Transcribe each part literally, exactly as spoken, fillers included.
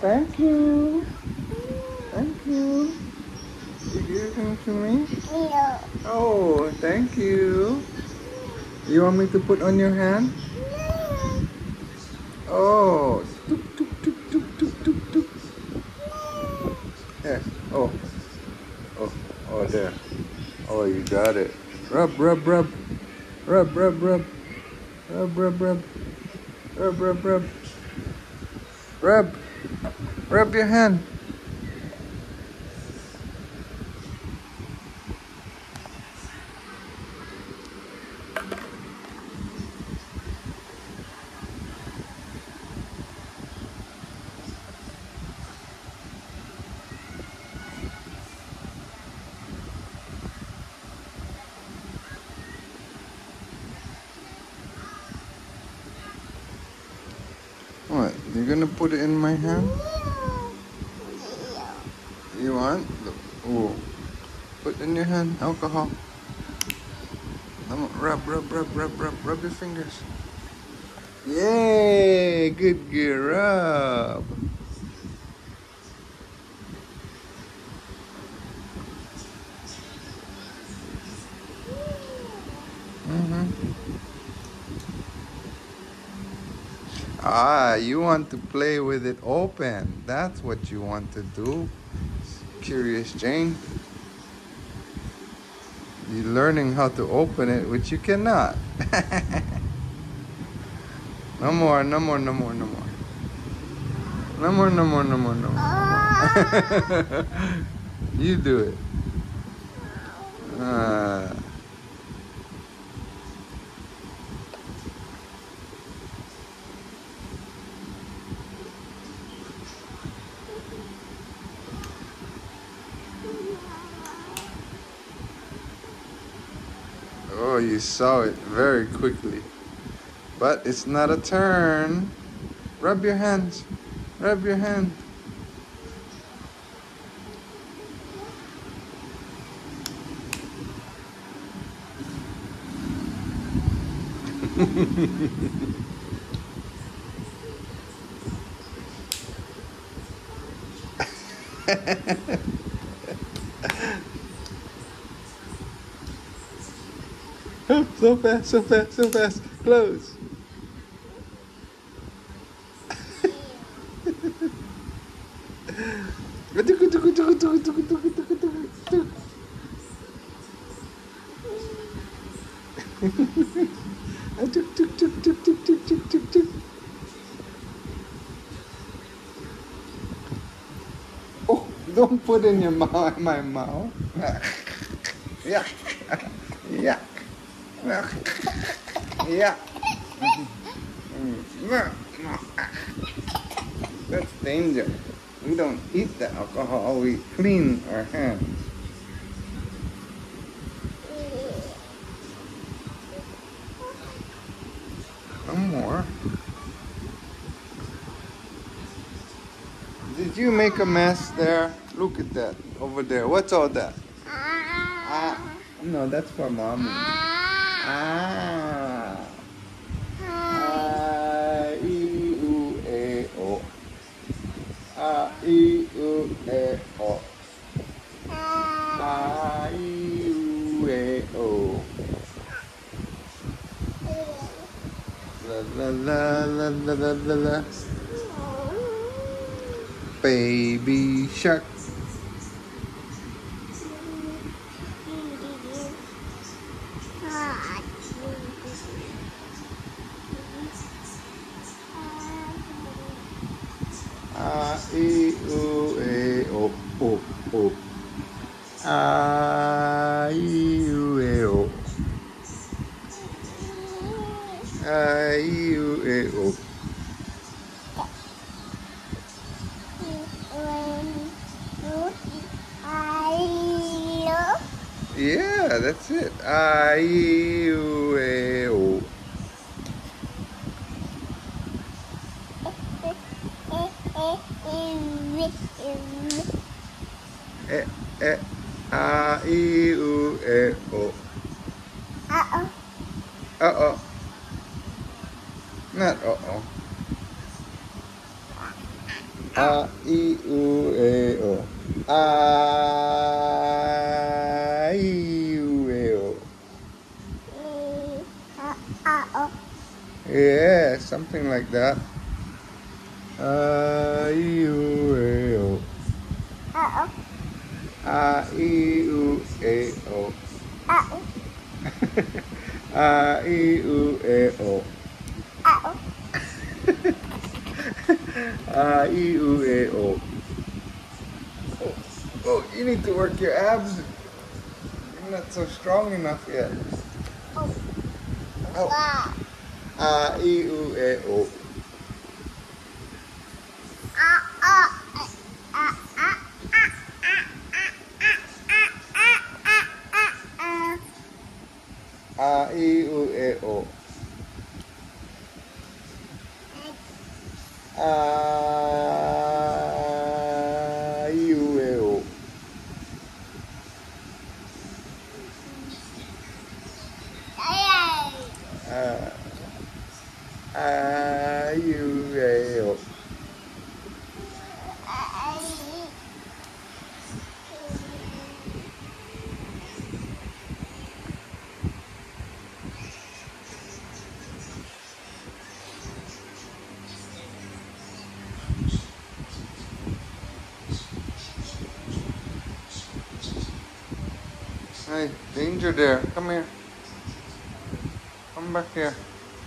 Thank you. Thank you. You give him to me? No. Oh, thank you. You want me to put on your hand? Oh. Toop, toop, toop, toop, toop, toop, toop. Yes. Oh. Oh. Oh, there. Oh, you got it. Rub, rub, rub. Rub, rub, rub. Rub, rub, rub. Rub, rub, rub. Rub. Rub your hand. What? You're gonna put it in my hand? You want? Look. Oh. Put in your hand alcohol. Come on, rub, rub, rub, rub, rub, rub your fingers. Yay! Good girl, rub. Mm-hmm. Ah, you want to play with it open. That's what you want to do. Curious Jane. You're learning how to open it, which you cannot. No more, no more, no more, no more. No more, no more, no more, no more. You do it. Uh, oh, you saw it very quickly. But it's not a turn. Rub your hands. Rub your hand. So fast, so fast, so fast. Close. Oh, don't put in your mouth, my mouth. Yeah. Yeah. Yeah. That's danger. We don't eat the alcohol, we clean our hands. One more. Did you make a mess there? Look at that over there. What's all that? Ah. No, that's for mommy. Ah. I, E, U, E, O. A, I, U, E, O. A, I, U, E, O. La la la la la la la la. Baby shark. A, I, U, E, O, O, O. A, I, U, E, O. A, I, U, E, O. Yeah, that's it. A, I, U, E, O. E, E, A, I, U, E, O. Uh-oh. Uh-oh. Not uh-oh. A, I, U, E, O. A, I, U, E, O. Yeah, something like that. A, I, U, E, O. A, I, U, E, O. A, I, U, E, O. A, I, U, E, O. Oh, oh, you need to work your abs. You're not so strong enough yet. Oh. A, I, U, E, O. A, I, U, E, O. A, I, U, E, O. A, I, U, E, O. Hey, danger there. Come here. Come back here.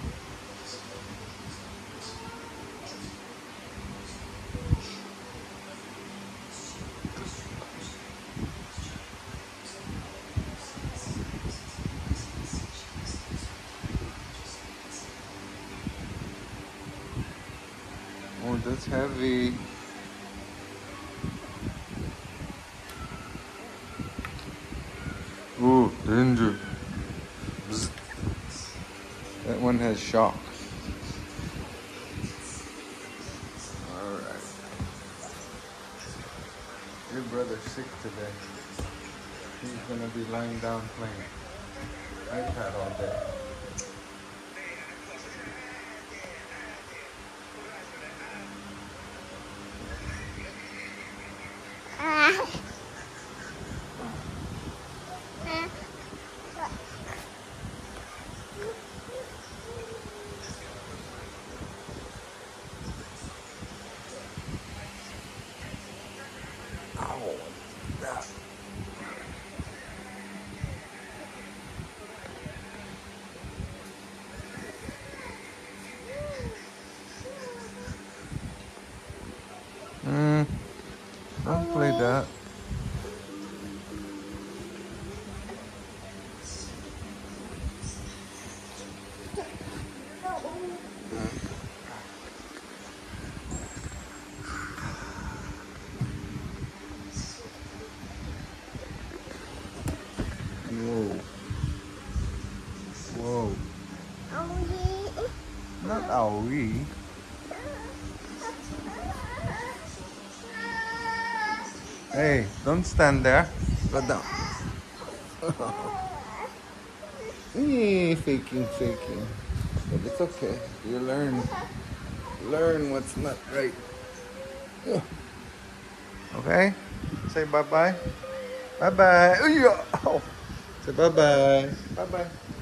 Oh, that's heavy. Ooh, danger. Bzz. That one has shock. Alright. Your brother's sick today. He's gonna be lying down playing iPad all day. Ow. That. Mm, don't play that. Whoa. Whoa. Not owie. Hey, don't stand there. Go down. Eh, faking, faking. But it's okay. You learn. Learn what's not right. Okay? Say bye-bye. Bye-bye. Oh. Say bye-bye. Bye-bye.